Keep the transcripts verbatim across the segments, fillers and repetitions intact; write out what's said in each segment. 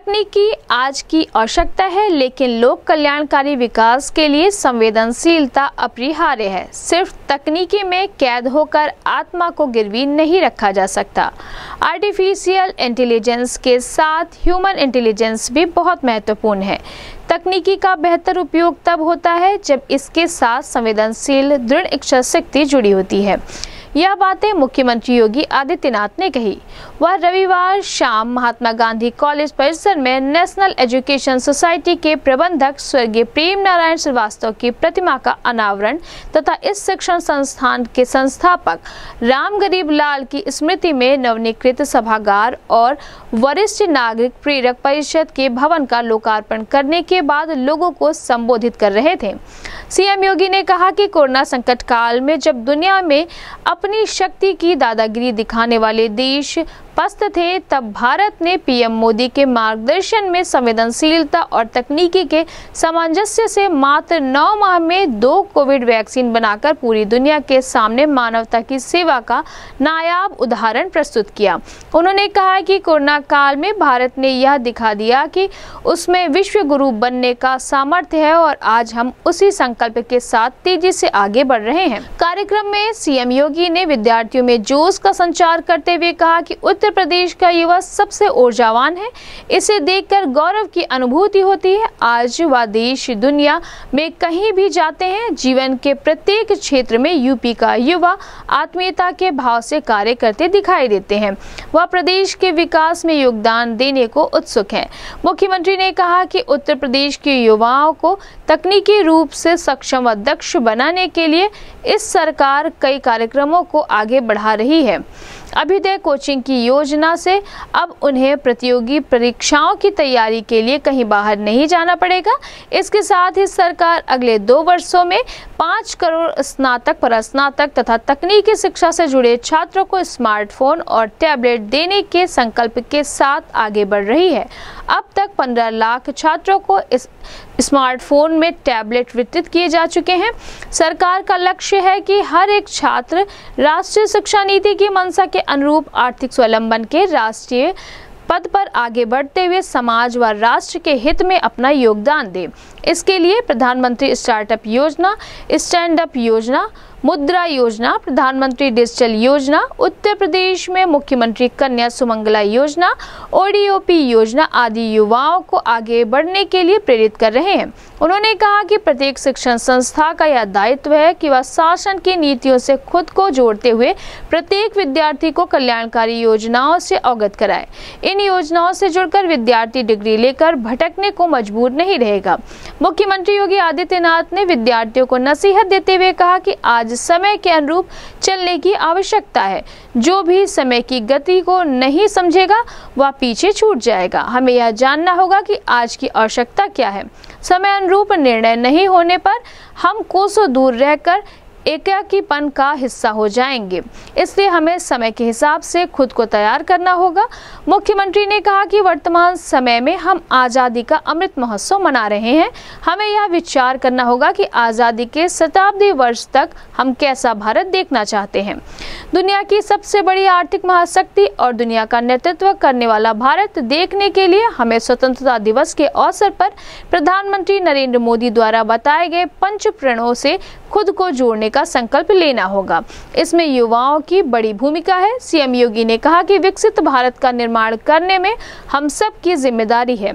तकनीकी आज की आवश्यकता है, लेकिन लोक कल्याणकारी विकास के लिए संवेदनशीलता अपरिहार्य है। सिर्फ तकनीकी में कैद होकर आत्मा को गिरवी नहीं रखा जा सकता। आर्टिफिशियल इंटेलिजेंस के साथ ह्यूमन इंटेलिजेंस भी बहुत महत्वपूर्ण है। तकनीकी का बेहतर उपयोग तब होता है जब इसके साथ संवेदनशील दृढ़ इच्छा शक्ति जुड़ी होती है। यह बातें मुख्यमंत्री योगी आदित्यनाथ ने कही। वह रविवार शाम महात्मा गांधी कॉलेज परिसर में नेशनल एजुकेशन सोसाइटी के प्रबंधक स्वर्गीय प्रेम नारायण श्रीवास्तव की प्रतिमा का अनावरण तथा इस शिक्षण संस्थान के संस्थापक राम गरीब लाल की स्मृति में नवनीकृत सभागार और वरिष्ठ नागरिक प्रेरक परिषद के भवन का लोकार्पण करने के बाद लोगों को संबोधित कर रहे थे। सीएम योगी ने कहा कि कोरोना संकट काल में जब दुनिया में अपनी शक्ति की दादागिरी दिखाने वाले देश पस्त थे, तब भारत ने पीएम मोदी के मार्गदर्शन में संवेदनशीलता और तकनीकी के सामंजस्य से मात्र नौ माह में दो कोविड वैक्सीन बनाकर पूरी दुनिया के सामने मानवता की सेवा का नायाब उदाहरण प्रस्तुत किया। उन्होंने कहा कि कोरोना काल में भारत ने यह दिखा दिया कि उसमें विश्व गुरु बनने का सामर्थ्य है और आज हम उसी संकल्प के साथ तेजी से आगे बढ़ रहे हैं। कार्यक्रम में सीएम योगी ने विद्यार्थियों में जोश का संचार करते हुए कहा कि उत्तर प्रदेश का युवा सबसे ऊर्जावान है। इसे देखकर गौरव की अनुभूति होती है। आज वह देश दुनिया में कहीं भी जाते हैं, जीवन के प्रत्येक क्षेत्र में यूपी का युवा आत्मीयता के भाव से कार्य करते दिखाई देते हैं। वह प्रदेश के विकास में योगदान देने को उत्सुक है। मुख्यमंत्री ने कहा कि उत्तर प्रदेश के युवाओं को तकनीकी रूप से सक्षम व दक्ष बनाने के लिए इस सरकार कई कार्यक्रमों को आगे बढ़ा रही है। अभ्युदय कोचिंग की योजना से अब उन्हें प्रतियोगी परीक्षाओं की तैयारी के लिए कहीं बाहर नहीं जाना पड़ेगा। इसके साथ ही सरकार अगले दो वर्षों में पाँच करोड़ स्नातक, परास्नातक तथा तकनीकी शिक्षा से जुड़े छात्रों को स्मार्टफोन और टैबलेट देने के संकल्प के साथ आगे बढ़ रही है। अब तक पंद्रह लाख छात्रों को इस स्मार्टफोन में टैबलेट वितरित किए जा चुके हैं। सरकार का लक्ष्य है कि हर एक छात्र राष्ट्रीय शिक्षा नीति की मंशा के अनुरूप आर्थिक स्वावलंबन के राष्ट्रीय पद पर आगे बढ़ते हुए समाज व राष्ट्र के हित में अपना योगदान दे। इसके लिए प्रधानमंत्री स्टार्टअप योजना, स्टैंड अप योजना, मुद्रा योजना, प्रधानमंत्री डिजिटल योजना, उत्तर प्रदेश में मुख्यमंत्री कन्या सुमंगला योजना, ओडीओपी योजना आदि युवाओं को आगे बढ़ने के लिए प्रेरित कर रहे हैं। उन्होंने कहा कि प्रत्येक शिक्षण संस्था का यह दायित्व है कि वह शासन की नीतियों से खुद को जोड़ते हुए प्रत्येक विद्यार्थी को कल्याणकारी योजनाओं से अवगत कराए। इन योजनाओं से जुड़कर विद्यार्थी डिग्री लेकर भटकने को मजबूर नहीं रहेगा। मुख्यमंत्री योगी आदित्यनाथ ने विद्यार्थियों को नसीहत देते हुए कहा कि आज समय के अनुरूप चलने की आवश्यकता है। जो भी समय की गति को नहीं समझेगा वह पीछे छूट जाएगा। हमें यह जानना होगा कि आज की आवश्यकता क्या है। समय अनुरूप निर्णय नहीं होने पर हम कोसों दूर रहकर एकाकीपन का हिस्सा हो जाएंगे। इसलिए हमें समय के हिसाब से खुद को तैयार करना होगा। मुख्यमंत्री ने कहा कि वर्तमान समय में हम आज़ादी का अमृत महोत्सव मना रहे हैं। हमें यह विचार करना होगा कि आज़ादी के शताब्दी वर्ष तक हम कैसा भारत देखना चाहते हैं। दुनिया की सबसे बड़ी आर्थिक महाशक्ति और दुनिया का नेतृत्व करने वाला भारत देखने के लिए हमें स्वतंत्रता दिवस के अवसर पर प्रधानमंत्री नरेंद्र मोदी द्वारा बताए गए पंच प्रणों से खुद को जोड़ने का संकल्प लेना होगा। इसमें युवाओं की बड़ी भूमिका है। सीएम योगी ने कहा कि विकसित भारत का निर्माण करने में हम सब की जिम्मेदारी है।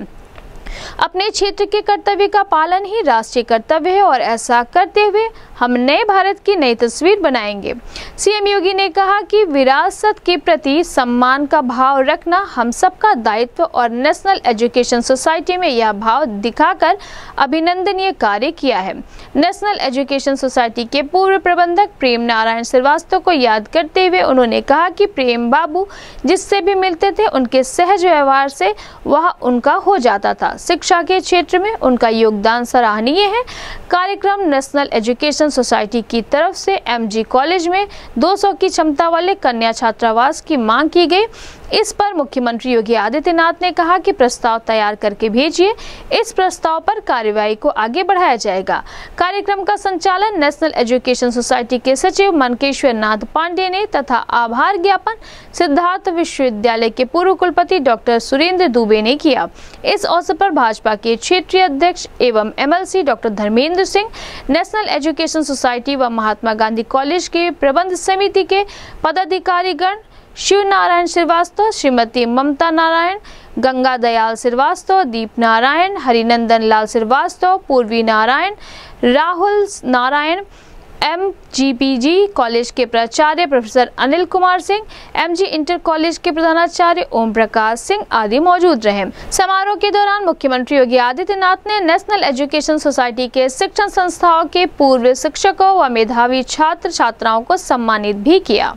अपने क्षेत्र के कर्तव्य का पालन ही राष्ट्रीय कर्तव्य है और ऐसा करते हुए हम नए भारत की नई तस्वीर बनाएंगे। सीएम योगी ने कहा कि विरासत के प्रति सम्मान का भाव रखना हम सबका दायित्व और नेशनल एजुकेशन सोसाइटी में यह भाव दिखाकर अभिनंदनीय कार्य किया है। नेशनल एजुकेशन सोसाइटी के पूर्व प्रबंधक प्रेम नारायण श्रीवास्तव को याद करते हुए उन्होंने कहा कि प्रेम बाबू जिससे भी मिलते थे उनके सहज व्यवहार से वह उनका हो जाता था। शिक्षा के क्षेत्र में उनका योगदान सराहनीय है। कार्यक्रम नेशनल एजुकेशन सोसाइटी की तरफ से एमजी कॉलेज में दो सौ की क्षमता वाले कन्या छात्रावास की मांग की गई। इस पर मुख्यमंत्री योगी आदित्यनाथ ने कहा कि प्रस्ताव तैयार करके भेजिए, इस प्रस्ताव पर कार्यवाही को आगे बढ़ाया जाएगा। कार्यक्रम का संचालन नेशनल एजुकेशन सोसाइटी के सचिव मनकेश्वर नाथ पांडे ने तथा आभार ज्ञापन सिद्धार्थ विश्वविद्यालय के पूर्व कुलपति डॉक्टर सुरेंद्र दुबे ने किया। इस अवसर पर भाजपा के क्षेत्रीय अध्यक्ष एवं MLC doctor Dharmendra Singh, national education society व महात्मा गांधी कॉलेज के प्रबंध समिति के पदाधिकारीगण शिव नारायण श्रीवास्तव, श्रीमती ममता नारायण, गंगा दयाल श्रीवास्तव, दीप Narayan, Harinandan Lal Srivastava, Purvi Narayan, Rahul Narayan, M G P G college के प्राचार्य professor Anil Kumar Singh, M G inter college के प्रधानाचार्य ओम प्रकाश सिंह आदि मौजूद रहे। समारोह के दौरान मुख्यमंत्री योगी आदित्यनाथ ने नेशनल एजुकेशन सोसाइटी के शिक्षण संस्थाओं के पूर्व शिक्षकों व मेधावी छात्र छात्राओं को सम्मानित भी किया।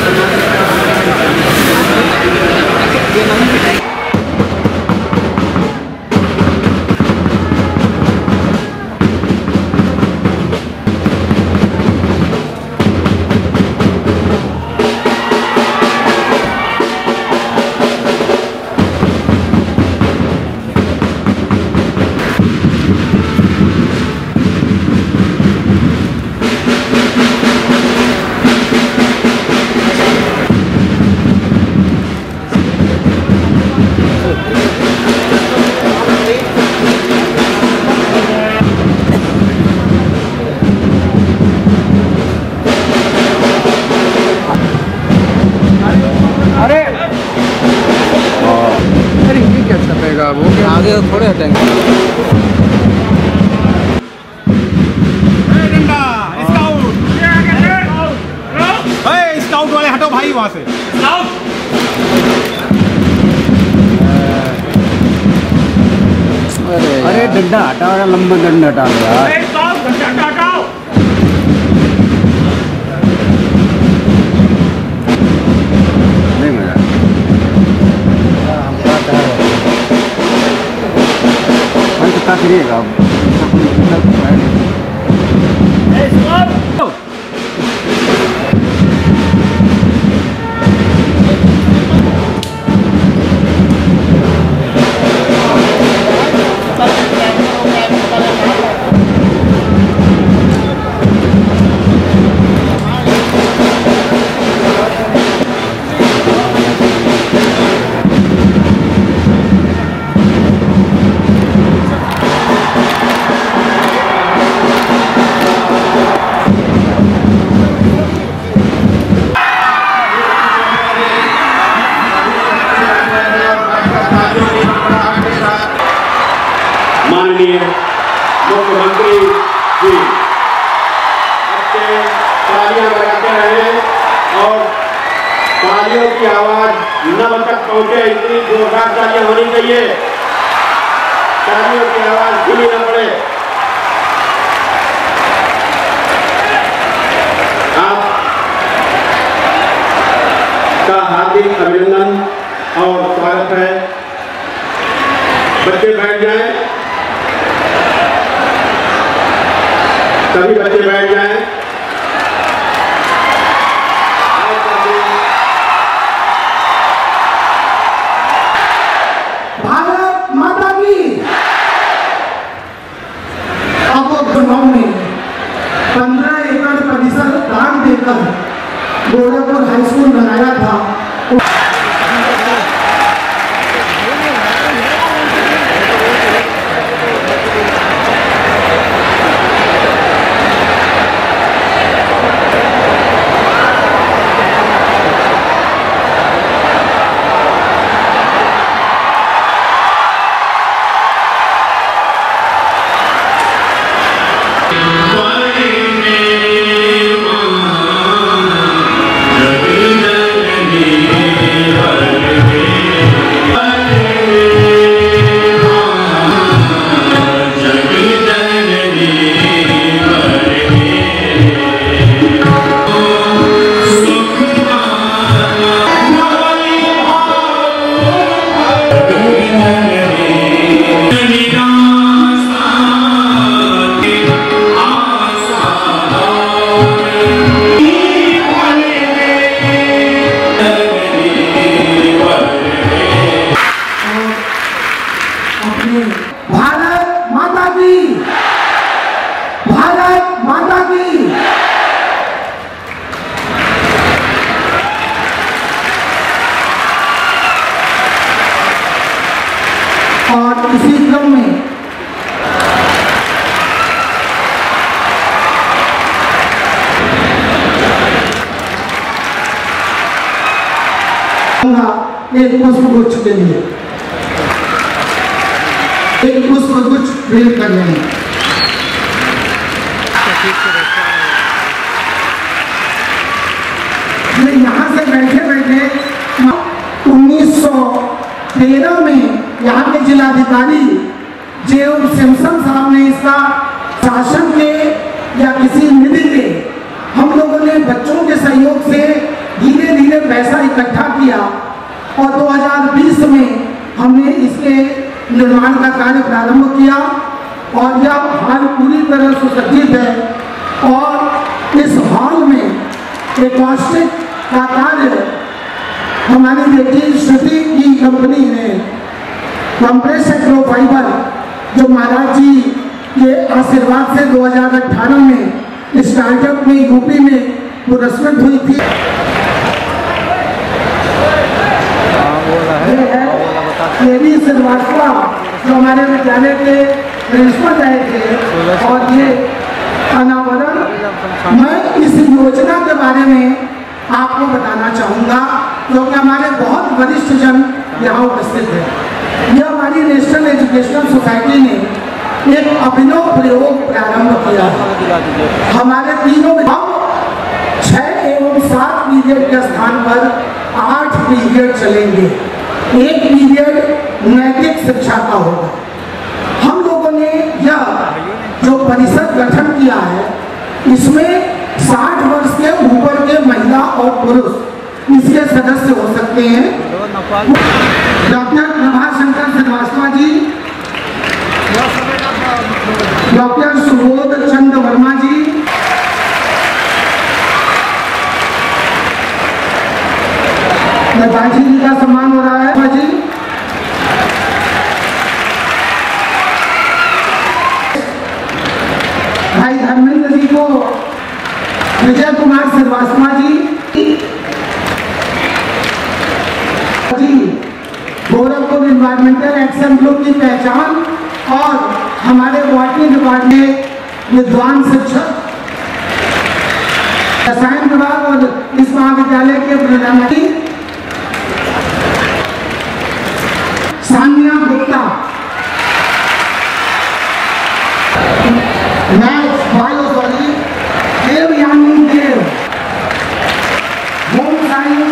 आगे थोड़े हटेंगे। स्काउट वाले हटो भाई वहां से। अरे डंडा हटा, लंबा डंडा हटा यार। करिएगा माननीय मुख्यमंत्री जी अच्छे तालियां बजाते रहे और तालियों की आवाज नभ तक पहुंचे, इतनी जोरदार तालियां होनी चाहिए, तालियों की आवाज धीमी न पड़े। आप का हार्दिक अभिनंदन और स्वागत है। बच्चे बैठ जाएं, सभी बच्चे बैठ जाएं। भारत माता की। अब गांव में पंद्रह एकड़ परिसर दान देकर गोरखपुर हाई स्कूल बनाया था। अपने भारत माता की, भारत माता की। और इसी क्रम में एक पुष्प गुच्छ के लिए एक पुष्प गुच्छ प्रेम कर रहे हैं। यहाँ से बैठे बैठे उन्नीस सौ तेरह में यहाँ के जिलाधिकारी जेओ सिम्सन साहब ने इसका शासन के या किसी निधि के हम लोगों ने बच्चों के सहयोग से धीरे धीरे पैसा इकट्ठा किया और दो हज़ार बीस में हमने इसके निर्माण का कार्य प्रारंभ किया और यह हॉल पूरी तरह सुसज्जित है और इस हॉल में एकॉस्टिक का कार्य हमारी बेटी श्रुति की कंपनी ने कंप्रेस एग्रोफाइबर जो महाराज जी के आशीर्वाद से दो हज़ार अठारह में स्टार्टअप में यूपी में पुरस्कृत हुई थी। ये है केवी श्रीवास्तव जो हमारे विद्यालय के प्रिंसिपल रहे थे और ये अनावरण मैं इस योजना के बारे में आपको बताना चाहूँगा क्योंकि हमारे बहुत वरिष्ठ जन यहाँ उपस्थित हैं। यह हमारी नेशनल एजुकेशनल सोसाइटी ने एक अभिनव प्रयोग प्रारंभ किया है। हमारे तीनों में हम छः एवं सात पीरियड के स्थान पर आठ पीरियड चलेंगे। एक पीरियड नैतिक शिक्षा का होगा। हम लोगों ने यह जो परिषद गठन किया है इसमें साठ वर्ष के ऊपर के महिला और पुरुष इसके सदस्य हो सकते हैं। डॉक्टर प्रभाशंकर श्रीवास्तव जी, डॉक्टर सुबोध चंद्र वर्मा जी, नेताजी जी का सम्मान हो रहा है जी, भाई धर्मेंद्र जी को Vijay Kumar Srivastava ji ji Gorakhpur environmental action group की पहचान और हमारे बॉटनी डिपार्टमेंट विद्वान शिक्षक रसायन विभाग और इस महाविद्यालय के प्रधानमंत्री Sania Gupta, maths biology Devyani Dev, home science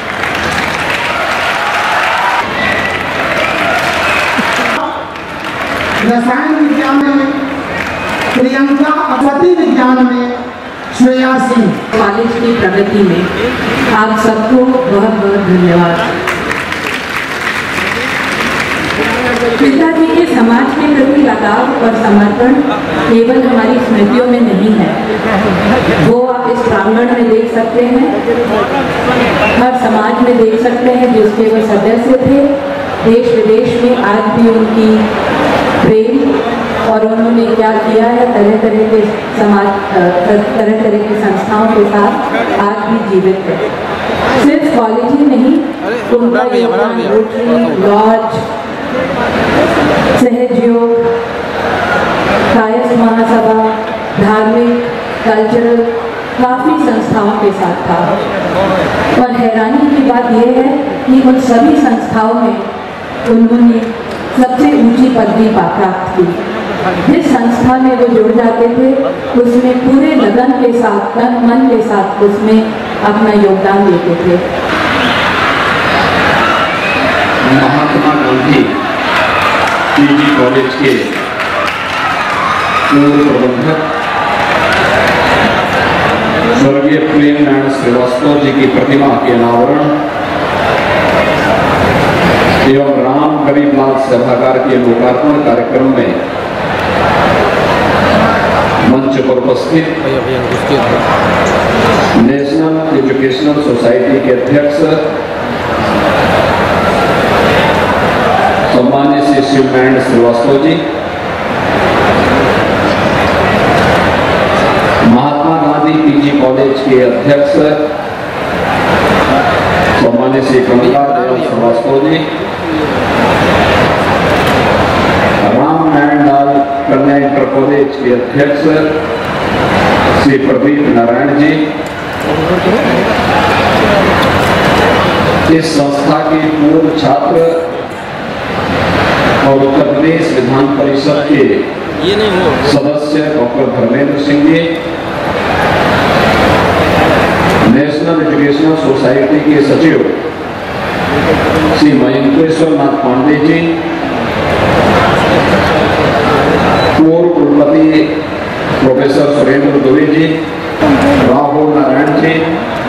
रसायन विज्ञान में प्रियंका, अपति विज्ञान में श्रेया सिंह। कॉलेज की प्रगति में आप सबको बहुत बहुत धन्यवाद। पिताजी के समाज के प्रति लगाव और समर्पण केवल हमारी स्मृतियों में नहीं है, वो आप इस प्रांगण में देख सकते हैं, हर समाज में देख सकते हैं जिसके वो सदस्य थे। देश विदेश में आज भी उनकी प्रेम और उन्होंने क्या किया है तरह तरह के समाज तरह तरह की संस्थाओं के साथ आज भी जीवित है। सिर्फ कॉलेज ही नहीं, उनका योगदान रोटरी, लॉज, सहयोग, कायस्थ महासभा, धार्मिक, कल्चरल काफ़ी संस्थाओं के साथ था। और हैरानी की बात यह है कि उन सभी संस्थाओं में उन्होंने सबसे ऊंची पदवी प्राप्त की। जिस संस्था में वो जुड़ जाते थे उसमें पूरे लगन के साथ, तन मन के साथ उसमें अपना योगदान देते थे। महात्मा गांधी पीजी कॉलेज के पूर्व प्रबंधक स्वर्गीय प्रेम नारायण श्रीवास्तव जी की प्रतिमा के अनावरण एवं राम गरीबनाथ सभागार के लोकार्पण कार्यक्रम में मंच पर उपस्थित नेशनल एजुकेशनल सोसाइटी के अध्यक्ष सम्मान्य श्री शिवनारायण श्रीवास्तव जी, महात्मा गांधी पीजी कॉलेज के अध्यक्ष सम्मानित श्री कमला दयाल श्रीवास्तव जी, राम नारायण लाल कन्या इंटर कॉलेज के अध्यक्ष श्री प्रदीप नारायण जी, इस संस्था के पूर्व छात्र और उत्तर प्रदेश विधान परिषद के सदस्य doctor Dharmendra Singh ji, national educational society के सचिव श्री मयंकेश्वर नाथ पांडे जी, पूर्व कुलपति professor Surendra Dubey ji, Rahul Narayan ji,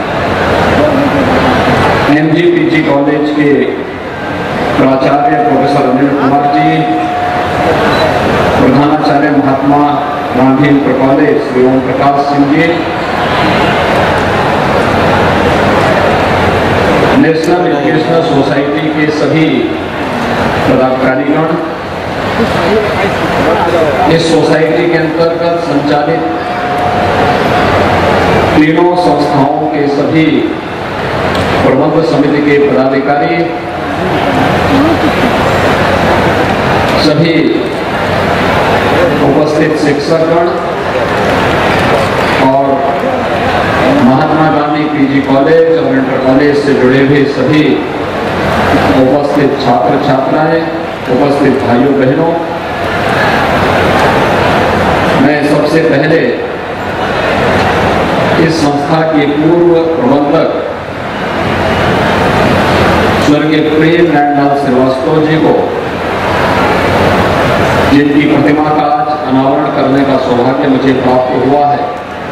MGPG college के प्राचार्य प्रोफेसर अनिल कुमार जी, प्रधानाचार्य Mahatma Gandhi inter college Shri Om Prakash Singh ji, national educational society के सभी पदाधिकारीगण, इस सोसाइटी के अंतर्गत संचालित तीनों संस्थाओं के सभी प्रबंध समिति के पदाधिकारी, सभी उपस्थित शिक्षकगण और महात्मा गांधी पीजी कॉलेज और इंटर कॉलेज से जुड़े हुए सभी उपस्थित छात्र छात्राएं, उपस्थित भाइयों बहनों, मैं सबसे पहले इस संस्था के पूर्व प्रबंधक स्वर्गीय प्रेम नारायण लाल श्रीवास्तव जी को, जिनकी प्रतिमा का आज अनावरण करने का सौभाग्य मुझे प्राप्त हुआ है,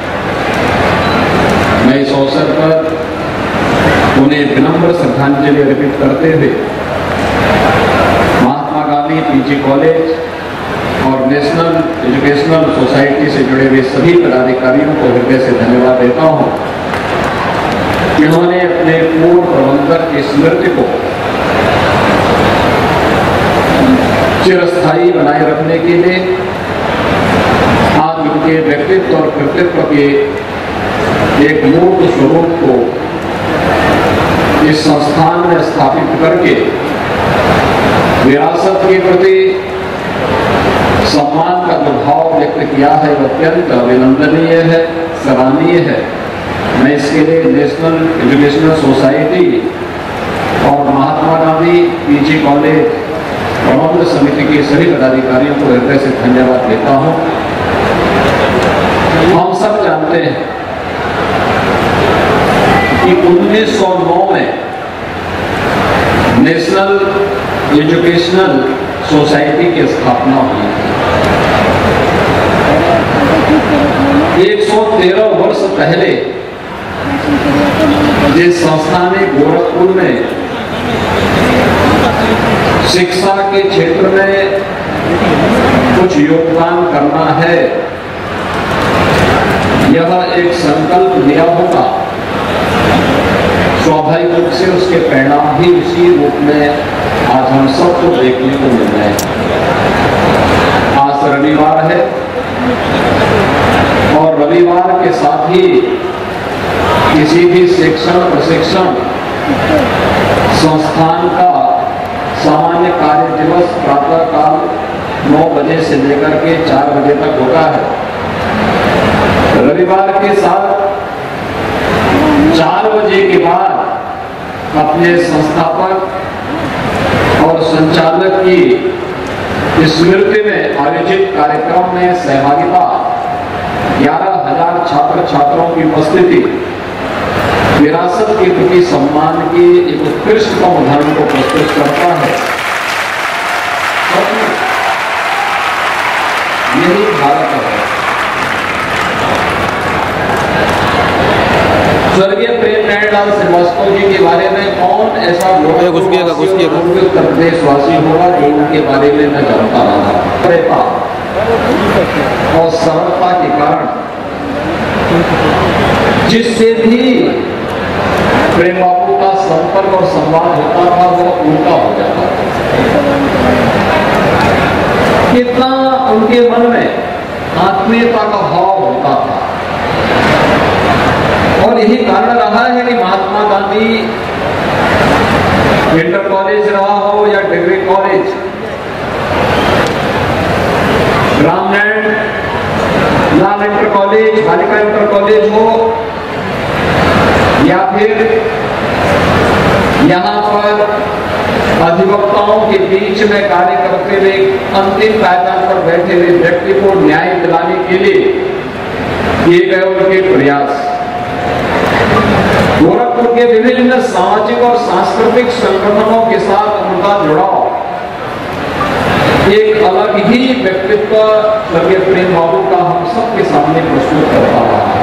मैं इस अवसर पर उन्हें विनम्र श्रद्धांजलि अर्पित करते हुए महात्मा गांधी पीजी कॉलेज और नेशनल एजुकेशनल सोसाइटी से जुड़े हुए सभी पदाधिकारियों को हृदय से धन्यवाद देता हूं। इन्होंने अपने पूर्व प्रबंधक की स्मृति को चिरस्थायी बनाए रखने के लिए आज उनके व्यक्तित्व और कृतित्व के एक मूर्त स्वरूप को इस संस्थान में स्थापित करके विरासत के प्रति सम्मान का जो भाव व्यक्त किया है वह अत्यंत अभिनंदनीय है, सराहनीय है। मैं इसके लिए नेशनल एजुकेशनल सोसाइटी और महात्मा गांधी पीजी कॉलेज प्रबंध समिति के सभी पदाधिकारियों को हृदय से धन्यवाद देता हूं। हम सब जानते हैं कि उन्नीस सौ नौ में नेशनल एजुकेशनल सोसाइटी की स्थापना हुई थी। एक सौ तेरह वर्ष पहले जिस संस्था ने गोरखपुर में शिक्षा के क्षेत्र में कुछ योगदान करना है, यह एक संकल्प लिया होगा, स्वाभाविक रूप से उसके परिणाम भी उसी रूप में आज हम सबको देखने को मिल रहे हैं। आज रविवार है और रविवार के साथ ही किसी भी शिक्षण प्रशिक्षण संस्थान का सामान्य कार्य दिवस प्रातः काल नौ बजे से लेकर के चार बजे तक होता है। रविवार के साथ चार बजे के बाद अपने संस्थापक और संचालक की स्मृति में आयोजित कार्यक्रम में सहभागिता ग्यारह हजार छात्र छात्राओं की उपस्थिति विरासत के प्रति सम्मान के एक उत्कृष्टतम उदाहरण को प्रस्तुत करता है। यही भारत है। स्वर्गीय प्रेम नारायण लाल श्रीवास्तव जी के बारे में कौन ऐसा लोग उत्तर प्रदेश वासी होगा जो उनके बारे में न जानता रहा। और सरलता के कारण जिससे भी प्रेम बाबू का संपर्क और संवाद होता था वो उल्टा हो जाता था। कितना उनके मन में आत्मीयता का भाव होता था। और यही कारण रहा है कि महात्मा गांधी इंटर कॉलेज रहा हो या degree college, Ramnarayan Lal inter college, बालिका इंटर कॉलेज हो, या फिर यहाँ पर अधिवक्ताओं के बीच में कार्य करते हुए अंतिम पायदान पर बैठे हुए व्यक्ति को न्याय दिलाने के लिए किए गए उनके प्रयास, गोरखपुर के विभिन्न सामाजिक और सांस्कृतिक संगठनों के साथ उनका जुड़ाव एक अलग ही व्यक्तित्व स्वर्गीय प्रेम बाबू का हम सबके सामने प्रस्तुत करता रहा है।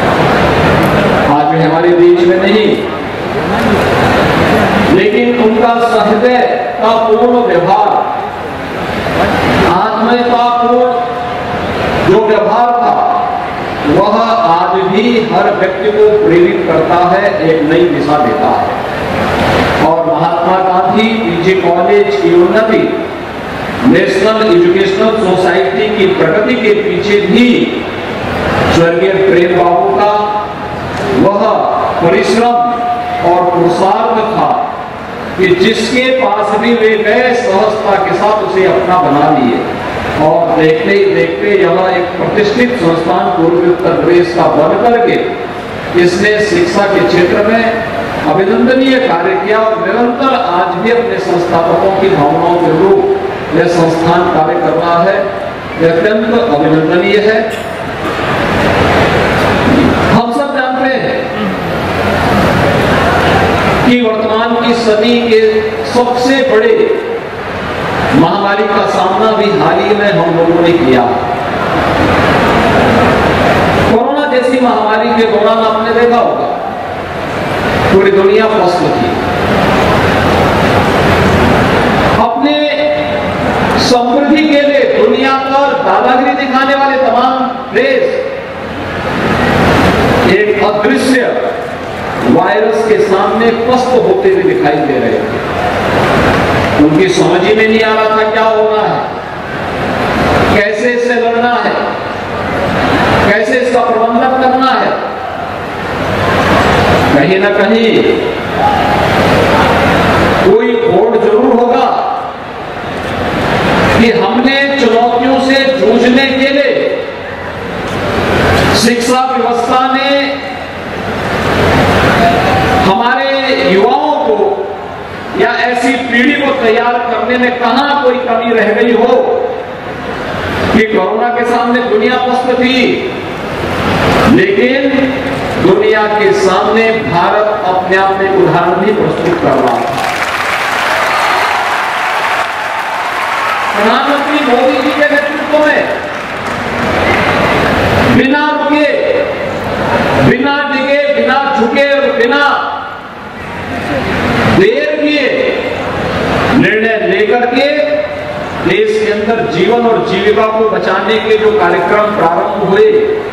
आज भी हमारे बीच में नहीं, लेकिन उनका सहृदय का पूर्ण व्यवहार, आत्मीयता पूर्ण जो व्यवहार था, वह आज भी हर व्यक्ति को प्रेरित करता है, एक नई दिशा देता है। और महात्मा गांधी पीजी कॉलेज की उन्नति, नेशनल एजुकेशनल सोसाइटी की प्रगति के पीछे भी स्वर्गीय प्रेम बाबू का वह परिश्रम और पुरुषार्थ था कि जिसके पास भी वे गए सहजता के साथ उसे अपना बना लिए, और देखते ही देखते यह एक प्रतिष्ठित संस्थान पूर्वी उत्तर प्रदेश का बन करके इसने शिक्षा के क्षेत्र में अभिनंदनीय कार्य किया और निरंतर आज भी अपने संस्थापकों की भावनाओं के अनुरूप यह संस्थान कार्य कर रहा है। यह अत्यंत अभिनंदनीय है। हम सब जानते हैं कि वर्तमान की सदी के सबसे बड़े महामारी का सामना भी हाल ही में हम लोगों ने किया। कोरोना जैसी महामारी के दौरान आपने देखा होगा पूरी दुनिया फंस थी। अपने समृद्धि के लिए दुनिया पर दादागिरी दिखाने वाले तमाम देश एक अदृश्य वायरस के सामने पस्त होते हुए दिखाई दे रहे थे। उनकी समझ ही में नहीं आ रहा था क्या होना है, कैसे इससे लड़ना है, कैसे इसका प्रबंधन करना है। कहीं ना कहीं कोई खोट जरूर होगा कि हमने चुनौतियों से जूझने के लिए शिक्षा व्यवस्था ने हमारे युवाओं को या ऐसी पीढ़ी को तैयार करने में कहां कोई कमी रह गई हो कि कोरोना के सामने दुनिया पस्त थी, लेकिन दुनिया के सामने भारत अपने आप में उदाहरण भी प्रस्तुत कर रहा था। प्रधानमंत्री मोदी जी के नेतृत्व में बिना रुके, बिना डिगे, बिना झुके और बिना देर किए निर्णय लेकर के देश के अंदर जीवन और जीविका को बचाने के जो कार्यक्रम प्रारंभ हुए,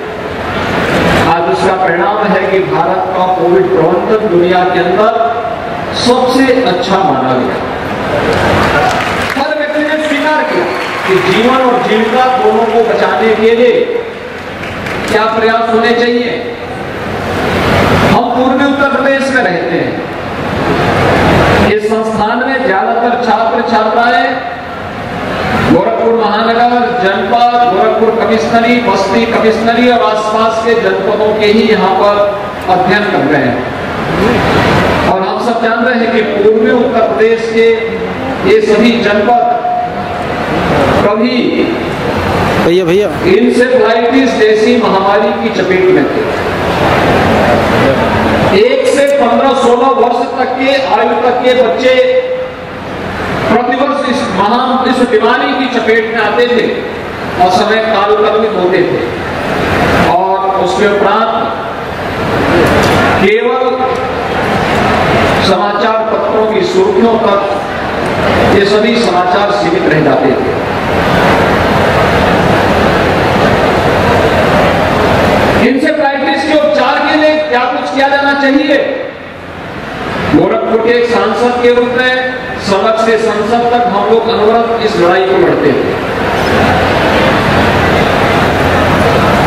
आज उसका परिणाम है कि भारत का कोविड प्रबंधन दुनिया के अंदर सबसे अच्छा माना गया। हर व्यक्ति ने स्वीकार किया कि जीवन और जीविका दोनों को बचाने के लिए क्या प्रयास होने चाहिए। हम पूर्वी उत्तर प्रदेश में रहते हैं। इस संस्थान में ज्यादातर छात्र छात्राएं गोरखपुर महानगर, जनपद, गोरखपुर कमिश्नरी, बस्ती कमिश्नरी और आसपास के जनपदों के ही यहाँ पर अध्ययन कर रहे हैं। और हम सब जान रहे हैं कि पूर्वी उत्तर प्रदेश के ये सभी जनपद कभी भैया भैया इंसेफ्लाइटिस जैसी महामारी की चपेट में थे। एक से पंद्रह सोलह वर्ष तक के आयु तक के बच्चे प्रतिवर्ष इस महान इस बीमारी की चपेट में आते थे और समय काल कल्पित होते थे। और उसके उपरांत केवल समाचार पत्रों की सुर्खियों तक ये सभी समाचार सीमित रह जाते थे। इंसेफ्लाइटिस के उपचार के लिए क्या कुछ किया जाना चाहिए? गोरखपुर के एक सांसद के रूप में सड़क से संसद तक हम लोग अनवरत इस लड़ाई को लड़ते थे।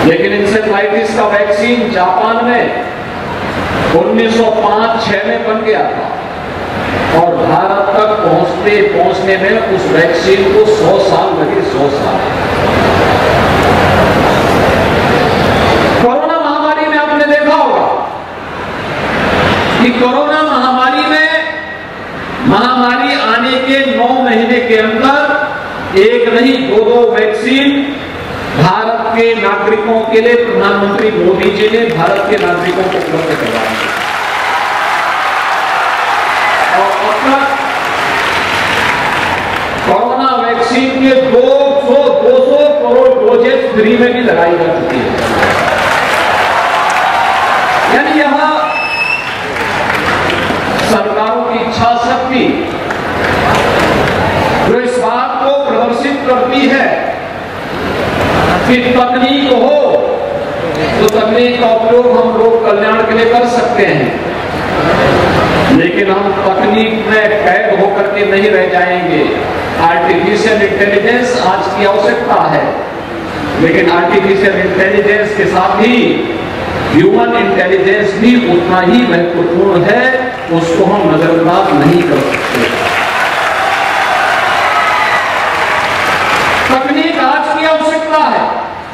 लेकिन इंसेफ्लाइटिस का वैक्सीन जापान में उन्नीस सौ पाँच छह में बन गया था और भारत तक पहुंचते पहुंचने में उस वैक्सीन को सौ साल लगे। सौ साल। कोरोना महामारी में आपने देखा होगा कि कोरोना महामारी में महामारी आने के नौ महीने के अंदर एक नहीं दो दो वैक्सीन भारत के नागरिकों के लिए प्रधानमंत्री मोदी जी ने भारत के नागरिकों को उपलब्ध करवाया और अब तक कोरोना वैक्सीन के दो सौ दो सौ करोड़ डोजेस फ्री में भी लगाई जा चुकी है। यानी यहां सरकारों की इच्छा शक्ति जो इस बात को प्रदर्शित करती है कि तकनीक हो तो तकनीक का उपयोग हम लोग कल्याण के लिए कर सकते हैं, लेकिन हम तकनीक में कैद होकर के नहीं रह जाएंगे। आर्टिफिशियल इंटेलिजेंस आज की आवश्यकता है, लेकिन आर्टिफिशियल इंटेलिजेंस के साथ ही ह्यूमन इंटेलिजेंस भी उतना ही महत्वपूर्ण है, उसको हम नजरअंदाज नहीं कर सकते। तकनीक आज की आवश्यकता है,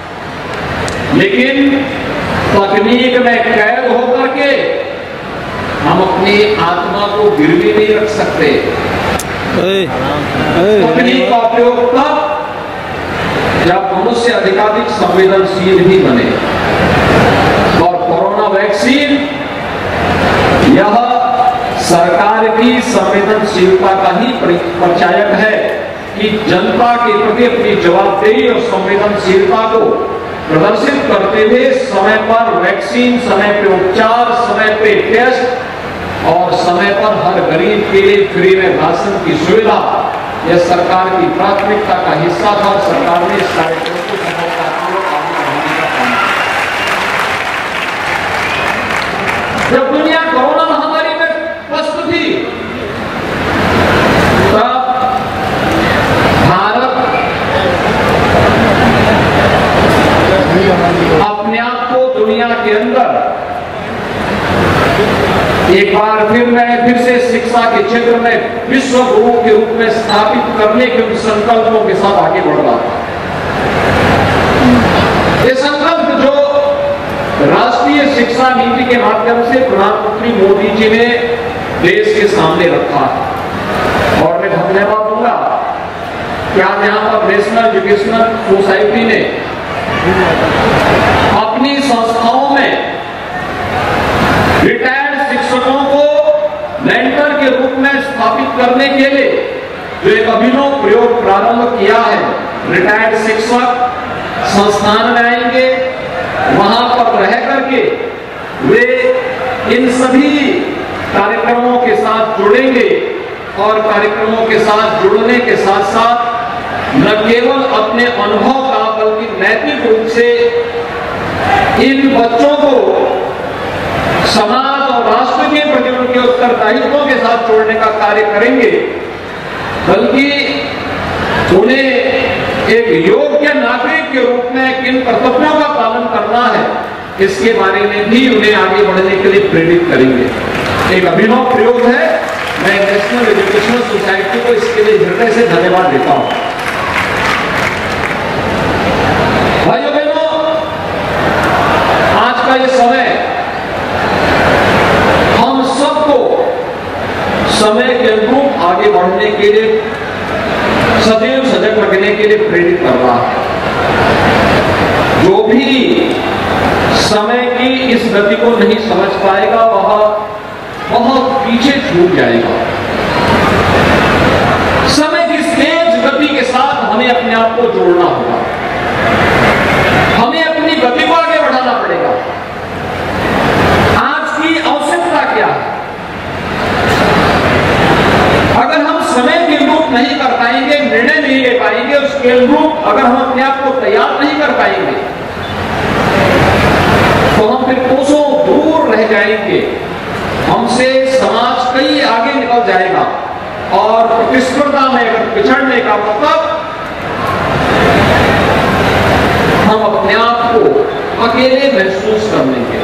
लेकिन तकनीक में कैद होकर के हम अपनी आत्मा को गिरवी नहीं रख सकते। तकनीक का उपयोग तब जब मनुष्य अधिकाधिक संवेदनशील भी बने, और कोरोना वैक्सीन यह सरकार की संवेदनशीलता का ही परिचायक है कि जनता के प्रति अपनी जवाबदेही और संवेदनशीलता को प्रदर्शित करते हुए समय पर वैक्सीन, समय पे उपचार, समय पे टेस्ट और समय पर हर गरीब के लिए फ्री में राशन की सुविधा यह सरकार की प्राथमिकता का हिस्सा था। सरकार ने इस कार्यक्रम को सफलतापूर्वक आगे बढ़ाने का काम किया। जब दुनिया कोरोना महामारी में ग्रस्त थी तब भारत अपने आप को दुनिया के अंदर एक बार फिर मैं फिर से शिक्षा के क्षेत्र में विश्व गुरु के रूप में स्थापित करने के उन संकल्पों के साथ आगे बढ़ रहा था। ये संकल्प जो राष्ट्रीय शिक्षा नीति के माध्यम से प्रधानमंत्री मोदी जी ने देश के सामने रखा है, और मैं धन्यवाद दूंगा कि आज यहां पर नेशनल एजुकेशनल सोसाइटी ने अपनी संस्थाओं में रिटायर्ड शिक्षकों को मेंटर के रूप में स्थापित करने के लिए जो एक अभिनव प्रयोग प्रारंभ किया है। रिटायर्ड शिक्षक संस्थान में आएंगे, वहां पर रह करके वे इन सभी कार्यक्रमों के साथ जुड़ेंगे और कार्यक्रमों के साथ जुड़ने के साथ साथ न केवल अपने अनुभव का बल्कि नैतिक रूप से इन बच्चों को समाज और राष्ट्र के प्रति उनके उत्तरदायित्वों के साथ जोड़ने का कार्य करेंगे, बल्कि उन्हें एक योग्य नागरिक के रूप में किन कर्तव्यों का पालन करना है इसके बारे में भी उन्हें आगे बढ़ने के लिए प्रेरित करेंगे। एक अभिनव प्रयोग है। मैं नेशनल एजुकेशनल सोसाइटी को इसके लिए हृदय से धन्यवाद देता हूं। भाइयों बहनों, आज का ये समय हम सबको समय के अनुरूप आगे बढ़ने के लिए सदैव सजग रखने के लिए प्रेरित कर रहा है। जो भी समय की इस गति को नहीं समझ पाएगा वह बहुत पीछे छूट जाएगा। समय की तेज गति के साथ हमें अपने आप को जोड़ना होगा, हमें अपनी गति को आगे बढ़ाना पड़ेगा। आज की आवश्यकता क्या है? अगर हम समय के अनुरूप नहीं कर पाएंगे, निर्णय नहीं ले पाएंगे, उसके अनुरूप अगर हम अपने आप को तैयार नहीं कर पाएंगे तो हम फिर कोसों दूर रह जाएंगे, हमसे समाज कई आगे निकल जाएगा। और प्रतिस्पर्धा में अगर पिछड़ने का मतलब हम अपने आप को अकेले महसूस करने के।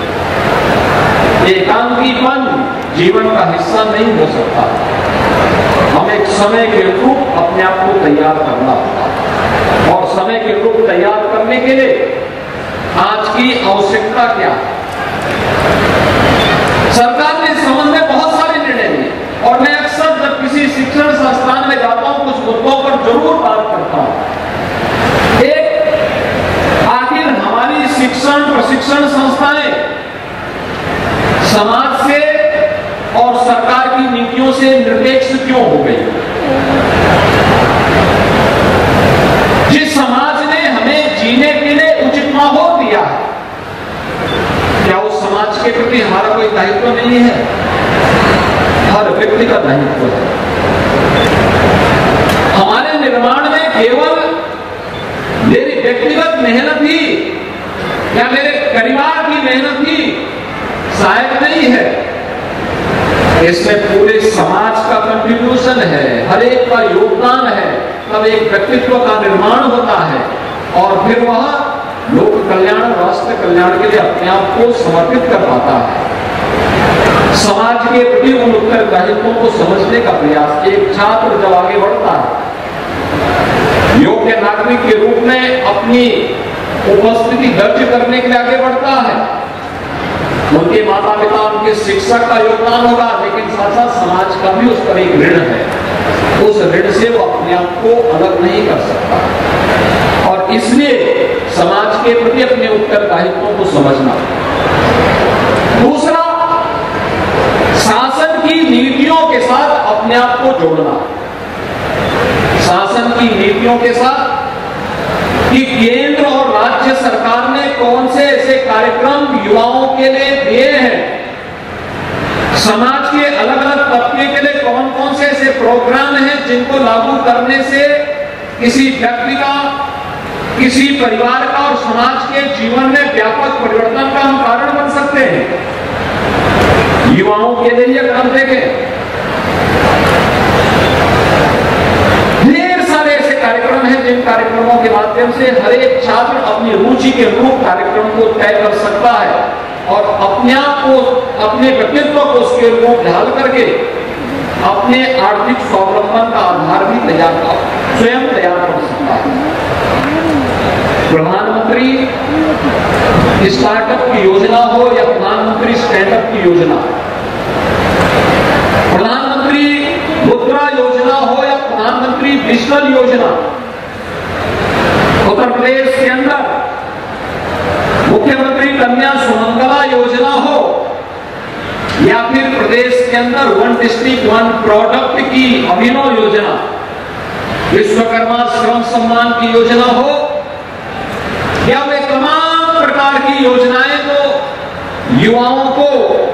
एकांकीपन जीवन का हिस्सा नहीं हो सकता। हम एक समय के रूप अपने आप को तैयार करना होगा, और समय के रूप तैयार करने के लिए आज की आवश्यकता क्या है? सरकार ने इस संबंध में बहुत सारे निर्णय लिए, और मैं अक्सर जब किसी शिक्षण संस्थान में जाता हूं कुछ मुद्दों पर जरूर बात करता हूं। एक, आखिर हमारी शिक्षण प्रशिक्षण संस्थाएं समाज से और सरकार की नीतियों से निरपेक्ष क्यों हो गई? जिस समाज ने हमें जीने के लिए उचित माहौल दिया है, क्या उस समाज के प्रति हमारा कोई दायित्व नहीं है? हर व्यक्ति का दायित्व है। हमारे निर्माण में केवल मेरी व्यक्तिगत मेहनत ही या मेरे परिवार की मेहनत ही सहायक नहीं है, इसमें पूरे समाज का कंट्रीब्यूशन है, हर एक का योगदान है, तब एक व्यक्तित्व का निर्माण होता है, और फिर वह लोक कल्याण, राष्ट्र कल्याण के लिए अपने आप को समर्पित कर पाता है। समाज के प्रति उन उत्तरदायित्वों को समझने का प्रयास, एक छात्र जब आगे बढ़ता है, योग्य नागरिक के रूप में अपनी उपस्थिति दर्ज करने के लिए आगे बढ़ता है, उनके माता पिता, उनके शिक्षक का योगदान होगा, लेकिन साथ साथ समाज का भी उस पर एक ऋण है। उस ऋण से वो अपने आप को अलग नहीं कर सकता, और इसलिए समाज के प्रति अपने उत्तरदायित्वों को समझना। दूसरा, शासन की नीतियों के साथ अपने आप को जोड़ना। शासन की नीतियों के साथ कि केंद्र और राज्य सरकार ने कौन से ऐसे कार्यक्रम युवाओं के लिए दिए हैं, समाज के अलग अलग तबके के लिए कौन कौन से ऐसे प्रोग्राम हैं जिनको लागू करने से किसी व्यक्ति का, किसी परिवार का और समाज के जीवन में व्यापक परिवर्तन का हम कारण बन सकते हैं। युवाओं के लिए यह काम देखें, कार्यक्रम है जिन कार्यक्रमों के माध्यम से हर एक छात्र अपनी रुचि के अनुरूप कार्यक्रम को तय कर सकता है, और अपने आप को, अपने व्यक्तित्व को उसके अनुरूप ढाल करके अपने आर्थिक स्वावलंबन का आधार भी तैयार कर, स्वयं तैयार कर सकता है। प्रधानमंत्री स्टार्टअप की योजना हो या प्रधानमंत्री स्टैंडअप की योजना, प्रधानमंत्री मुद्रा योजना हो या प्रधानमंत्री डिजिटल योजना, उत्तर प्रदेश के अंदर मुख्यमंत्री कन्या सुमंगला योजना हो, या फिर प्रदेश के अंदर वन डिस्ट्रिक्ट वन प्रोडक्ट की अभिनव योजना, विश्वकर्मा श्रम सम्मान की योजना हो, या वे तमाम प्रकार की योजनाएं तो युवाओं को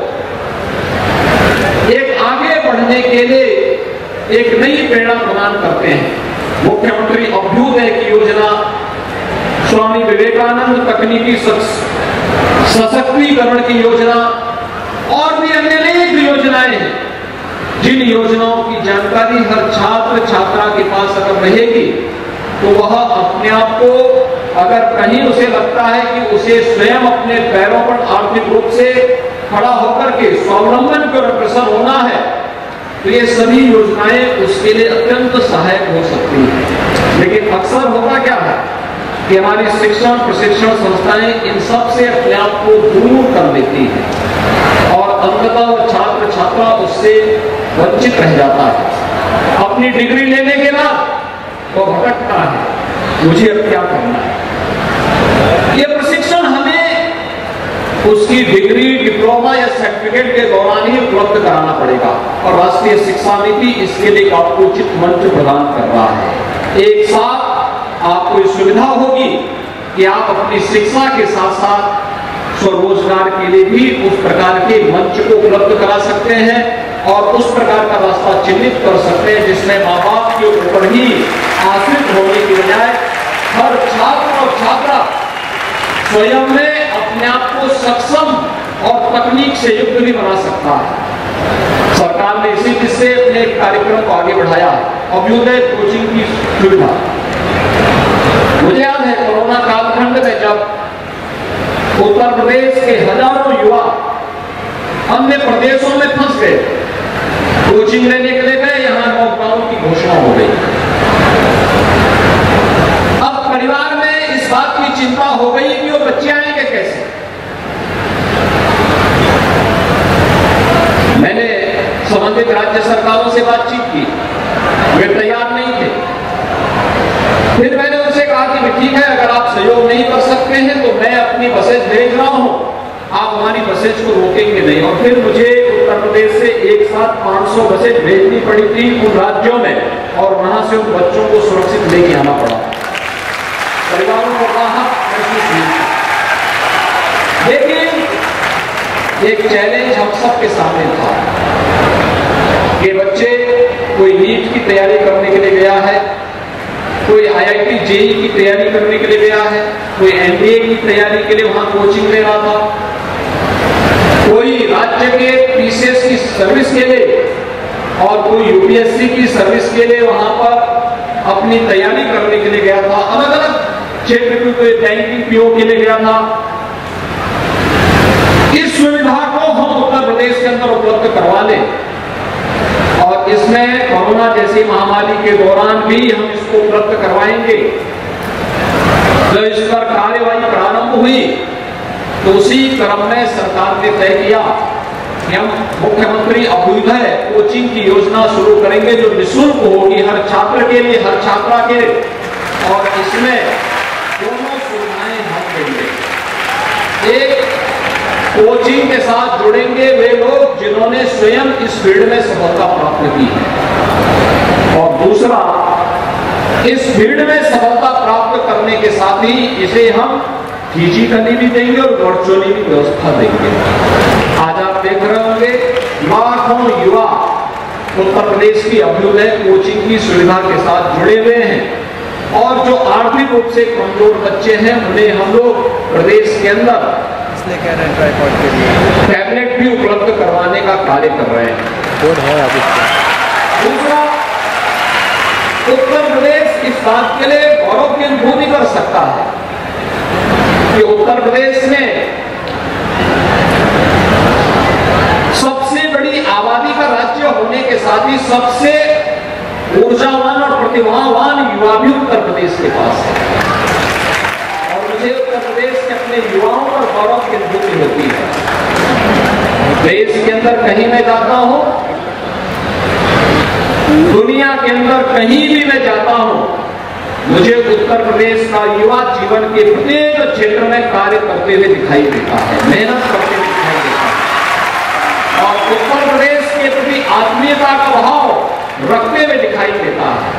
एक आगे बढ़ने के लिए एक नई प्रेरणा प्रदान करते हैं। मुख्यमंत्री अभ्युदय की योजना, स्वामी विवेकानंद तकनीकी सशक्तिकरण की योजना, और भी अन्य अनेक योजनाएं हैं, जिन योजनाओं की जानकारी हर छात्र छात्रा के पास अगर रहेगी तो वह अपने आप को, अगर कहीं उसे लगता है कि उसे स्वयं अपने पैरों पर आर्थिक रूप से खड़ा होकर के स्वावलंबन को अग्रसर होना है, तो ये सभी योजनाएं उसके लिए अत्यंत सहायक हो सकती हैं। लेकिन अक्सर होता क्या है कि हमारी शिक्षण प्रशिक्षण संस्थाएं इन सब से अपने आप को दूर कर देती हैं, और अंततः वो छात्र छात्रा उससे वंचित रह जाता है। अपनी डिग्री लेने के बाद वो भटकता है, मुझे अब क्या करना है। ये प्रशिक्षण हमें उसकी डिग्री, डिप्लोमा या सर्टिफिकेट के दौरान ही उपलब्ध कराना पड़ेगा, और राष्ट्रीय शिक्षा नीति इसके लिए आपको उचित मंच प्रदान कर रहा है। एक साथ आपको इस सुविधा होगी कि आप अपनी शिक्षा के साथ साथ स्वरोजगार के लिए भी उस प्रकार के मंच को उपलब्ध करा सकते हैं, और उस प्रकार का रास्ता चिन्हित कर सकते हैं जिसमें माँ बाप के ऊपर ही आश्रित होने की बजाय हर छात्र और छात्रा स्वयं में अपने आप को सक्षम और तकनीक से युक्त भी बना सकता है। सरकार ने इसी दिशा अपने कार्यक्रम को आगे बढ़ाया है, अभ्युदय कोचिंग की सुविधा। मुझे याद है कोरोना कालखंड में जब फिर मैंने उनसे कहा कि ठीक है, अगर आप सहयोग नहीं कर सकते हैं तो मैं अपनी बसेज भेज रहा हूं, आप हमारी बसेज को रोकेंगे नहीं। और फिर मुझे उत्तर प्रदेश से एक साथ पाँच सौ बसेज भेजनी पड़ी थी उन राज्यों में, और वहां से उन बच्चों को सुरक्षित लेके आना पड़ा। परिवारों को राहत महसूस हुई, लेकिन एक चैलेंज हम सबके सामने था कि बच्चे, कोई नीट की तैयारी करने के लिए गया है, कोई आई आई टी जे ई की तैयारी करने के लिए गया है, कोई एम बी ए की तैयारी के लिए वहां कोचिंग ले रहा था, कोई राज्य के पी सी एस की सर्विस के लिए और कोई यू पी एस सी की सर्विस के लिए वहां पर अपनी तैयारी करने के लिए गया था। अलग अलग क्षेत्र की, कोई बैंकिंग पी ओ के लिए गया था। इस सुविधा को हम उत्तर प्रदेश के अंदर उपलब्ध करवा लें, और इसमें कोरोना जैसी महामारी के दौरान भी हम इसको उपलब्ध करवाएंगे। जब इस पर कार्यवाही प्रारंभ हुई तो उसी क्रम में सरकार ने तय किया कि हम मुख्यमंत्री अभ्युदय कोचिंग की योजना शुरू करेंगे, जो निःशुल्क होगी हर छात्र के लिए, हर छात्रा के लिए, और इसमें दोनों सुविधाएं हम देंगे। एक, कोचिंग के साथ जुड़ेंगे वे लोग जिन्होंने स्वयं इस फील्ड में सफलता प्राप्त की है, और दूसरा, इस फील्ड में सफलता प्राप्त करने के साथ ही इसे हम फिजिकली भी देंगे और वर्चुअली भी व्यवस्था देंगे। आज आप देख रहे होंगे लाखों युवा उत्तर प्रदेश की अभ्युदय कोचिंग की सुविधा के साथ जुड़े हुए हैं, और जो आर्थिक रूप से कमजोर बच्चे हैं उन्हें हम लोग प्रदेश के अंदर टैबलेट भी उपलब्ध करवाने का कार्य कर रहे हैं। दूसरा, उत्तर प्रदेश इस बात के लिए गौरव की अनुभूति कर सकता है कि उत्तर प्रदेश में सबसे बड़ी आबादी का राज्य होने के साथ ही सबसे ऊर्जावान और प्रतिभावान युवा भी उत्तर प्रदेश के पास है, और मुझे उत्तर प्रदेश के अपने युवाओं पर गौरव की अनुभूति होती है। देश के अंदर कहीं मैं जाता हूं, दुनिया के अंदर कहीं भी मैं जाता हूं, मुझे उत्तर प्रदेश का युवा जीवन के प्रत्येक क्षेत्र में कार्य करते हुए दिखाई देता है, मेहनत करते हुए दिखाई देता है, और उत्तर प्रदेश के प्रति आत्मीयता का भाव रखते हुए दिखाई देता है।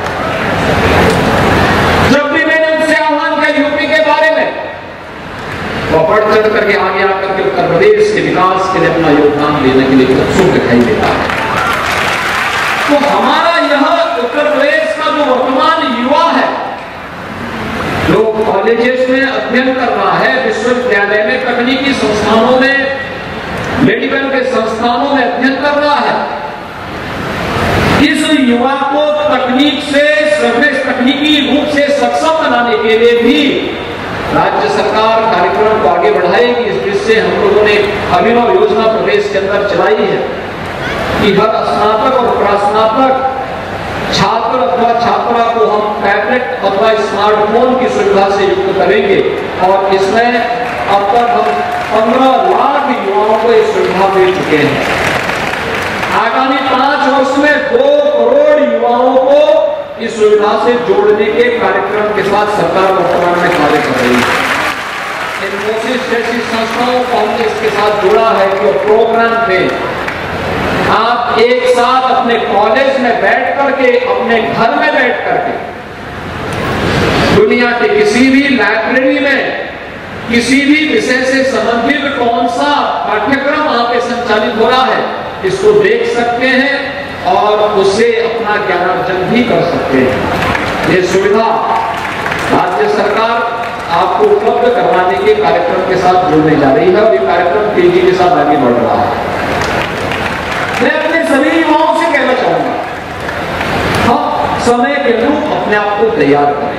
जब भी मैंने उनसे आह्वान किया यूपी के बारे में, वो बढ़ चढ़ करके आगे आकर के उत्तर प्रदेश के विकास के लिए अपना योगदान देने के लिए उत्सुक दिखाई देता है। तो हमारा यह उत्तर प्रदेश का जो वर्तमान युवा है, जो कॉलेजेस में अध्ययन कर रहा है, विश्वविद्यालय में, तकनीकी संस्थानों में, मेडिकल के संस्थानों में अध्ययन कर रहा है, इस युवा को तकनीक से सर्विस तकनीकी रूप से सक्षम बनाने के लिए भी राज्य सरकार कार्यक्रम को आगे बढ़ाएगी। इस दृष्टि से हम लोगों ने अभिनव योजना प्रदेश के अंदर चलाई है कि हर स्नातक और प्रास्नातक छात्र अथवा छात्रा को हम टैबलेट अथवा स्मार्टफोन की सुविधा से युक्त करेंगे, और इसमें अब तक हम पंद्रह लाख युवाओं को ये सुविधा दे चुके हैं। आगामी पांच वर्ष में दो करोड़ युवाओं को इस सुविधा से जोड़ने के कार्यक्रम के साथ सरकार वर्तमान में कार्य कर रही है। इन्फोसिस जैसी संस्थाओं को हमने इसके साथ जोड़ा है कि प्रोग्राम में आप एक साथ अपने कॉलेज में बैठ करके, अपने घर में बैठ करके, दुनिया के किसी भी लाइब्रेरी में किसी भी विषय से संबंधित कौन सा पाठ्यक्रम वहां पे संचालित हो रहा है, इसको देख सकते हैं और उससे अपना ज्ञानार्जन भी कर सकते हैं। ये सुविधा राज्य सरकार आपको उपलब्ध करवाने के कार्यक्रम के साथ जुड़ने जा रही है, और ये कार्यक्रम तेजी के साथ आगे बढ़ रहा है। मैं अपने सभी युवाओं से कहना चाहूंगा, हम समय के अनुरूप अपने आप को तैयार करें,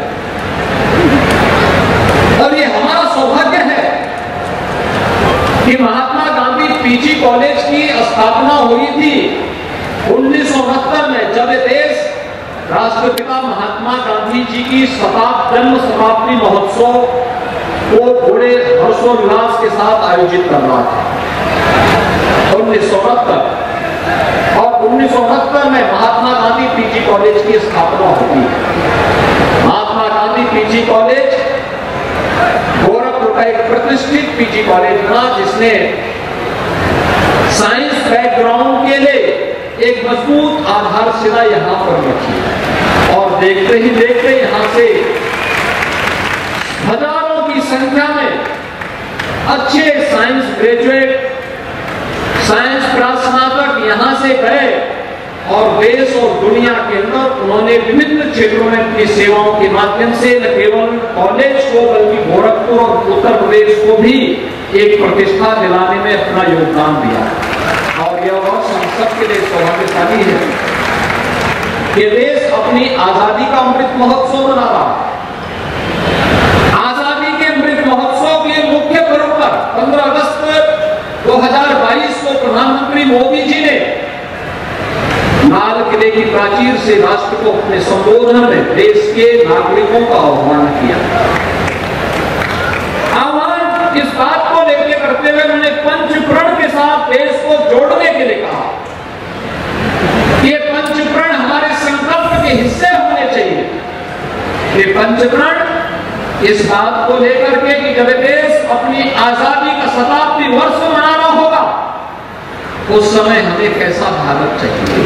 और ये हमारा सौभाग्य है कि महात्मा गांधी पीजी कॉलेज की स्थापना हुई थी उन्नीस सौ उनहत्तर में, जब देश राष्ट्रपिता महात्मा गांधी जी की शताब्दी जन्म शताब्दी महोत्सव को बड़े हर्षोल्लास के साथ आयोजित कर रहा था उन्नीस सौ उनहत्तर, और उन्नीस सौ उनहत्तर में महात्मा गांधी पीजी कॉलेज की स्थापना होती है। महात्मा गांधी जिसने साइंस बैकग्राउंड के लिए एक मजबूत आधारशिला यहाँ पर रखी और देखते ही देखते यहाँ से हजारों की संख्या में अच्छे साइंस ग्रेजुएट, साइंस स्नातक यहाँ से गए और देश और दुनिया के अंदर उन्होंने विभिन्न क्षेत्रों में अपनी सेवाओं के माध्यम से न केवल कॉलेज को बल्कि गोरखपुर और उत्तर प्रदेश को भी एक प्रतिष्ठा दिलाने में अपना योगदान दिया। और यह वर्ष हम सबके लिए सौभाग्यशाली है कि देश अपनी आजादी का अमृत महोत्सव मना रहा है। आजादी के अमृत महोत्सव के मुख्य पर्व पर पंद्रह अगस्त दो हजार बाईस को प्रधानमंत्री मोदी जी ने लाल किले की प्राचीर से राष्ट्र को अपने संबोधन में देश के नागरिकों का आह्वान किया। आह्वान इस बात को लेकर करते हुए उन्होंने पंचप्रण के साथ देश को जोड़ने के लिए कहा। ये पंचप्रण हमारे संकल्प के हिस्से होने चाहिए। ये पंचप्रण इस बात को लेकर के कि जब देश अपनी आजादी का शताब्दी वर्ष मना रहा होगा उस समय हमें कैसा भारत चाहिए,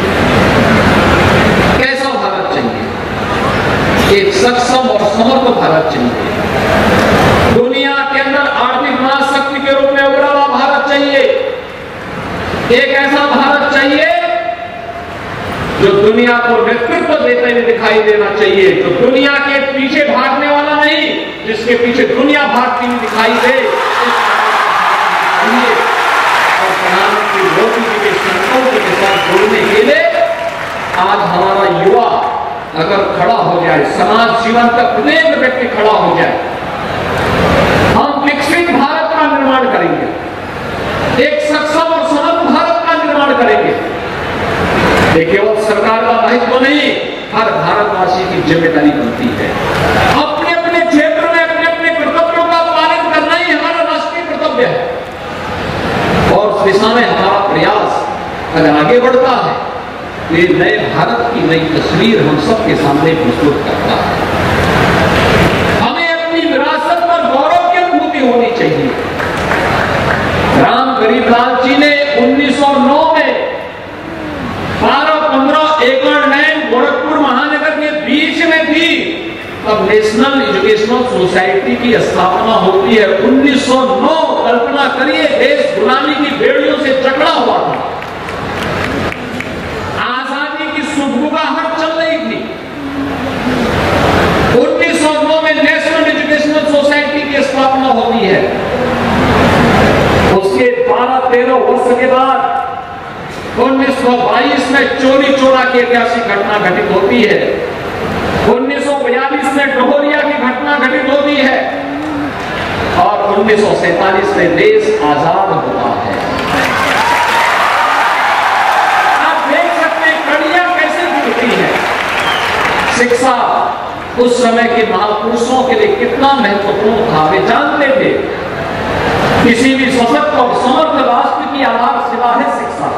कैसा भारत चाहिए। एक सक्षम और समर्थ भारत चाहिए। दुनिया के अंदर आर्थिक महाशक्ति के रूप में उभरा हुआ भारत चाहिए। एक ऐसा भारत चाहिए जो दुनिया को नेतृत्व देते हुए दिखाई देना चाहिए, जो दुनिया के पीछे भागने वाला नहीं, जिसके पीछे दुनिया भागती हुई दिखाई दे। और प्रधानमंत्री मोदी जी के संकल्प के साथ जुड़ने के लिए आज हमारा युवा अगर खड़ा हो जाए, समाज जीवन का प्रत्येक व्यक्ति खड़ा हो जाए, हम विकसित भारत का निर्माण करेंगे, एक सक्षम और समर्थ भारत का निर्माण करेंगे। ये केवल सरकार का दायित्व नहीं, हर भारतवासी की जिम्मेदारी बनती है। अपने अपने क्षेत्र में अपने अपने कर्तव्यों का पालन करना ही हमारा राष्ट्रीय कर्तव्य है। और इस दिशा में हमारा प्रयास अगर आगे बढ़ता है तो ये नए भारत की नई तस्वीर हम सबके सामने प्रस्तुत करता है। हमें अपनी विरासत पर गौरव की अनुभूति होनी चाहिए। राम गरीबलाल जी ने उन्नीस सौ नौ में बारह पंद्रह एकड़ लैंड गोरखपुर महानगर के बीच में थी, तब नेशनल एजुकेशनल सोसाइटी की स्थापना होती है। उन्नीस सौ नौ, कल्पना करिए, देश गुलामी की बेड़ियों से जकड़ा हुआ था, आजादी की सुगबुगाहट चल रही थी। उन्नीस सौ नौ में नेशनल एजुकेशनल सोसाइटी की स्थापना होती है। उसके बारह तेरह वर्ष के बाद उन्नीस सौ बाईस में चोरी चोरा की ऐतिहासिक घटना घटित होती है। उन्नीस सौ बयालीस में डोहरिया की घटना घटित होती है और उन्नीस सौ सैतालीस में देश आजाद होता है। आप देख सकते हैं कड़ियां कैसे जुड़ती है। शिक्षा उस समय के महापुरुषों के लिए कितना महत्वपूर्ण था। वे जानते थे किसी भी सशक्त और समर्थ राष्ट्र की आधारशिला है शिक्षा,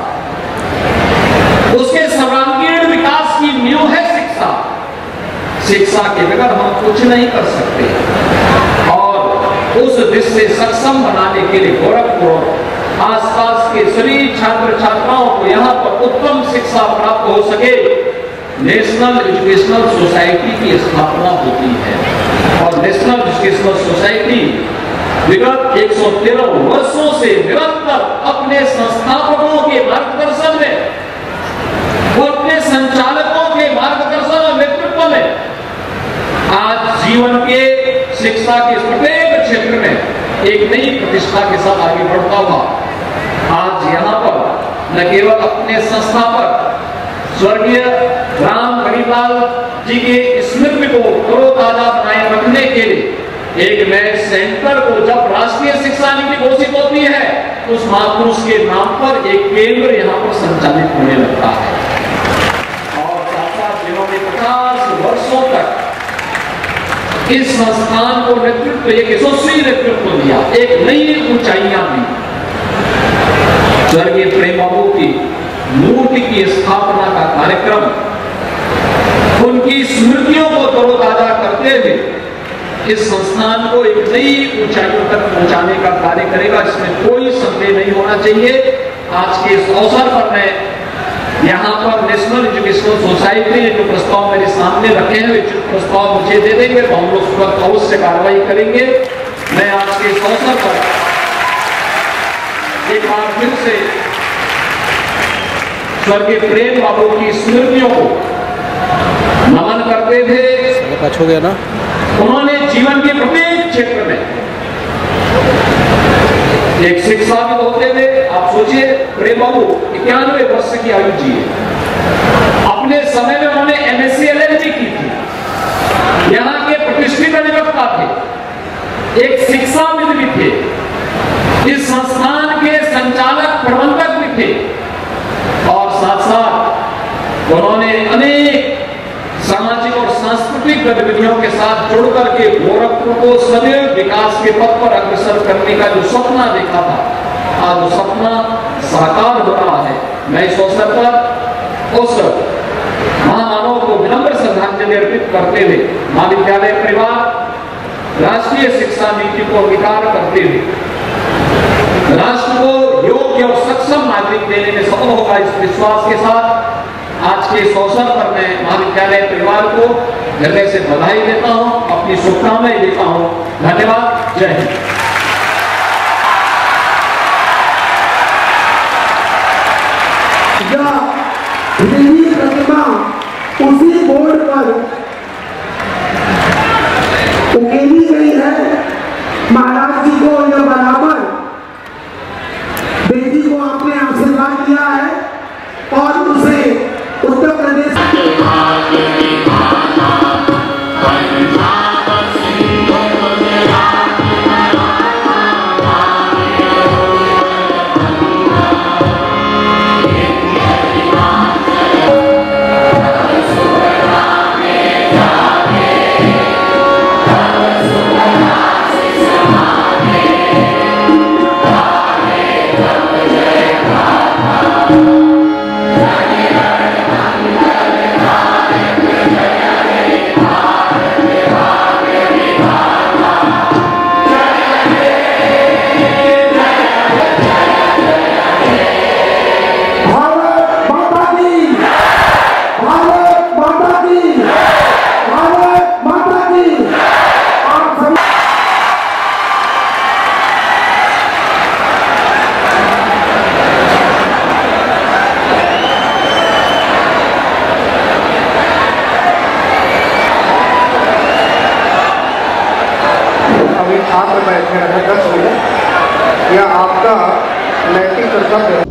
उसके सर्वांगीण विकास की नींव है शिक्षा। शिक्षा के बगैर हम कुछ नहीं कर सकते। और उस देश से सक्षम बनाने के लिए गोरखपुर आसपास के सभी छात्र छात्राओं को यहाँ पर उत्तम शिक्षा प्राप्त हो सके, नेशनल एजुकेशनल सोसाइटी की स्थापना होती है। और नेशनल एजुकेशनल सोसाइटी विगत एक सौ तेरह वर्षों से निरंतर अपने संस्थापकों के मार्गदर्शन में, अपने संचालकों के मार्गदर्शन और नेतृत्व में आज जीवन के शिक्षा के प्रत्येक क्षेत्र में एक नई प्रतिष्ठा के साथ आगे बढ़ता हुआ आज यहाँ पर न केवल अपने संस्थापक स्वर्गीय राम गरीबलाल जी के स्मृति को तरोताजा बनाए रखने के लिए एक नए सेंटर को जब राष्ट्रीय शिक्षा नीति घोषित होती है उस महापुरुष के नाम पर एक केंद्र यहाँ पर संचालित होने लगता है। और साथ साथ जिन्होंने पचास वर्षों तक इस संस्थान को नेतृत्व, एक यशस्वी नेतृत्व दिया, एक नई ऊंचाइयां दी। स्वर्गीय प्रेम बाबू की मूर्ति की स्थापना का कार्यक्रम, उनकी स्मृतियों को तरोताजा करते हुए इस संस्थान को एक नई ऊंचाइयों तक पहुंचाने का कार्य करेगा, इसमें कोई संदेह नहीं होना चाहिए। आज के इस अवसर पर मैं यहाँ पर नेशनल एजुकेशनल सोसाइटी ने जो प्रस्ताव मेरे सामने रखे हैं, वे प्रस्ताव मुझे दे देंगे तो हम लोग तुरंत अवश्य कार्रवाई करेंगे। मैं आज के इस अवसर पर एक बार फिर से स्वर्गीय प्रेम बाबू की स्मृतियों को नमन करते थे। हो गया ना। उन्होंने जीवन के प्रत्येक क्षेत्र में एक शिक्षा भी होते थे। आप सोचिए, प्रेम बाबू इक्यानवे वर्ष की आयु जी है। अपने समय में उन्होंने एमएससी एलएलबी की थी। यहाँ के प्रतिष्ठित अधिवक्ता थे, एक शिक्षाविद भी थे, इस संस्थान के संचालक प्रबंधक भी थे और साथ साथ उन्होंने अनेक सामाजिक और सांस्कृतिक गतिविधियों के साथ जुड़ करके गोरखपुर को सदैव विकास के पथ पर अग्रसर करने का जो सपना देखा था, आज वो सपना साकार हो रहा है। मैं इस अवसर पर उस महामानव को विनम्र श्रद्धांजलि अर्पित करते हुए महाविद्यालय परिवार राष्ट्रीय शिक्षा नीति को अंगीकार करते हुए राष्ट्र को योग्य और सक्षम नागरिक देने में सफल होगा, इस विश्वास के साथ आज के इस अवसर पर मैं महाविद्यालय परिवार को हृदय से बधाई देता हूं, अपनी शुभकामनाएं देता हूं। धन्यवाद। जय हिंद। प्रतिमा उसी बोर्ड पर उकेली गई है। महाराज जी को यह बराबर बेटी को आपने आशीर्वाद दिया है और उसे उत्तर प्रदेश छात्र बैठे रहे दस मिनट, यह आपका नैतिक कर्तव्य है।